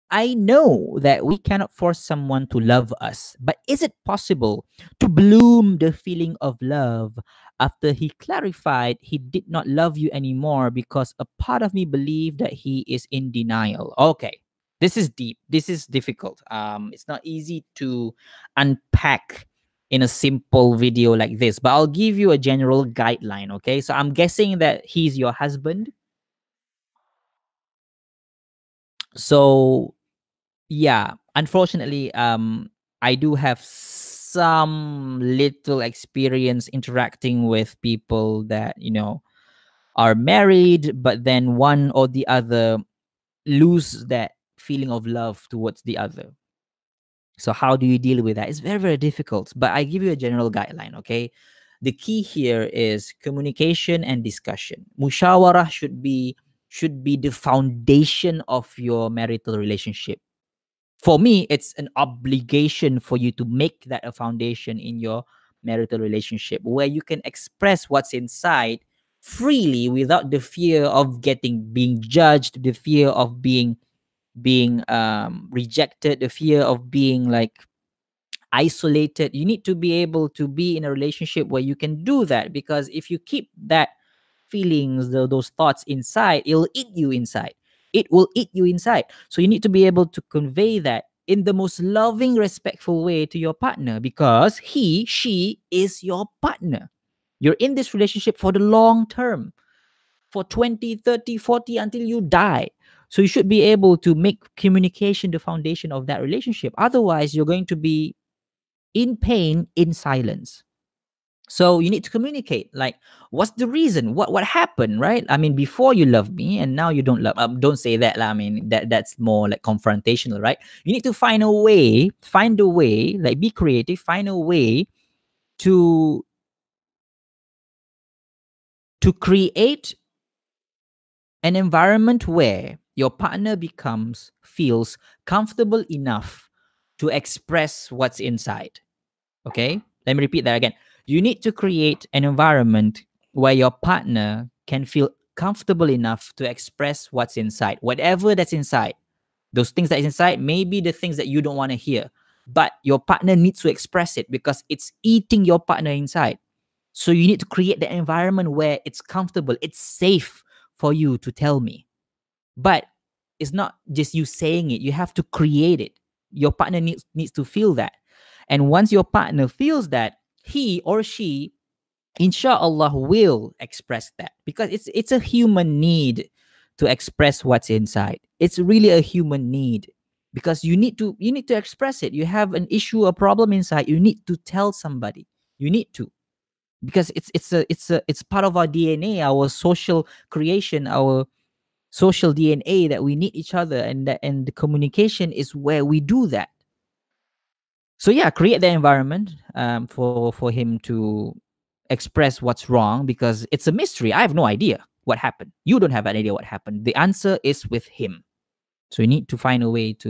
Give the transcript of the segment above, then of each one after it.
I know that we cannot force someone to love us, but is it possible to bloom the feeling of love after he clarified he did not love you anymore because a part of me believed that he is in denial? Okay. This is deep. This is difficult. It's not easy to unpack in a simple video like this, but I'll give you a general guideline, okay? So I'm guessing that he's your husband. So yeah, unfortunately, I do have some little experience interacting with people that, are married, but then one or the other lose that feeling of love towards the other. So how do you deal with that? It's very, very difficult, but I give you a general guideline, okay? The key here is communication and discussion. Mushawarah should be the foundation of your marital relationship. For me, it's an obligation for you to make that a foundation in your marital relationship where you can express what's inside freely without the fear of being judged, the fear of being rejected, the fear of being like isolated. You need to be able to be in a relationship where you can do that, because if you keep that feelings, those thoughts inside, it'll eat you inside. It will eat you inside. So you need to be able to convey that in the most loving, respectful way to your partner, because she is your partner. You're in this relationship for the long term, for 20, 30, 40, until you die. So you should be able to make communication the foundation of that relationship. Otherwise, you're going to be in pain in silence. So you need to communicate, like, what's the reason, what happened, right? I mean, before you loved me and now you don't love. Don't say that lah. I mean, that's more like confrontational, right? You need to find a way, like, be creative, find a way to create an environment where your partner feels comfortable enough to express what's inside. Okay, let me repeat that again. You need to create an environment where your partner can feel comfortable enough to express what's inside, whatever that's inside. Those things that is inside may be the things that you don't want to hear, but your partner needs to express it because it's eating your partner inside. So you need to create the environment where it's comfortable, it's safe for you to tell me. But it's not just you saying it, you have to create it. Your partner needs to feel that. And once your partner feels that, he or she, inshallah, will express that, because it's a human need to express what's inside. It's really a human need, because you need to express it. You have an issue, a problem inside, you need to tell somebody. You need to, because it's part of our DNA, our social creation, our social DNA, that we need each other, and the communication is where we do that. So yeah, create the environment for him to express what's wrong, because it's a mystery. I have no idea what happened. You don't have an idea what happened. The answer is with him. So you need to find a way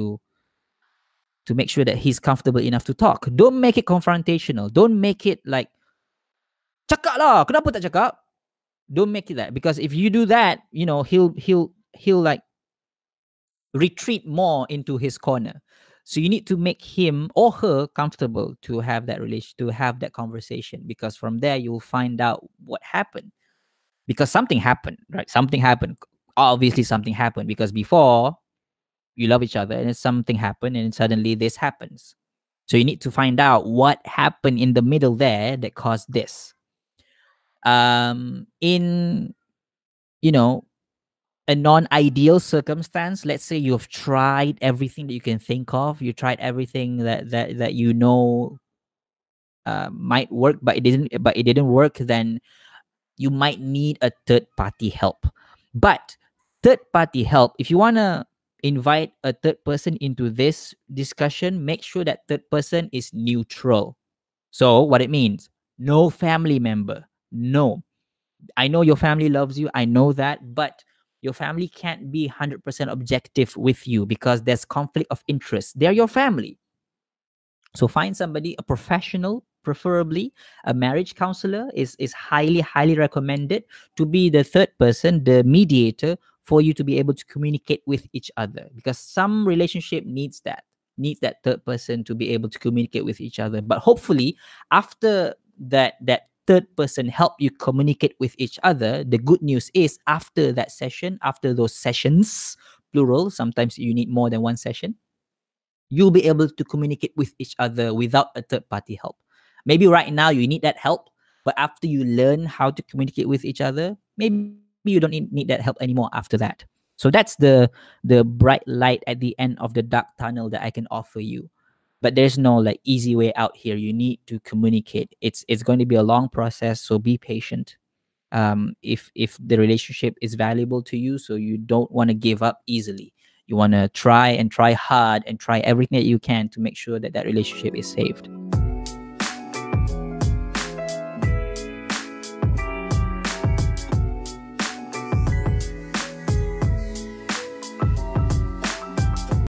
to make sure that he's comfortable enough to talk. Don't make it confrontational. Don't make it like, cakap lah, kenapa tak cakap? Don't make it that, because if you do that, he'll like retreat more into his corner. So you need to make him or her comfortable to have that to have that conversation, because from there you'll find out what happened. Because something happened, right? Something happened. Obviously, something happened, because before you love each other, and then something happened, and suddenly this happens. So you need to find out what happened in the middle there that caused this. In you know a non-ideal circumstance, let's say you've tried everything that you can think of, you tried everything that might work, but it didn't work, then you might need a third party help. But third party help, if you want to invite a third person into this discussion, make sure that third person is neutral. So what it means, no family member. No, I know your family loves you, I know that, but your family can't be 100% objective with you, because there's conflict of interest. They're your family. So find somebody, a professional, preferably a marriage counselor is highly, highly recommended, to be the third person, the mediator for you to be able to communicate with each other, because some relationship needs that third person to be able to communicate with each other. But hopefully, after that third person help you communicate with each other, the good news is, after that session, after those sessions, plural, sometimes you need more than one session, you'll be able to communicate with each other without a third party help. Maybe right now you need that help, but after you learn how to communicate with each other, maybe you don't need that help anymore after that. So that's the bright light at the end of the dark tunnel that I can offer you. But there's no like easy way out here. You need to communicate. It's going to be a long process, so be patient. If the relationship is valuable to you, so you don't want to give up easily, you want to try and try hard and try everything that you can to make sure that that relationship is saved.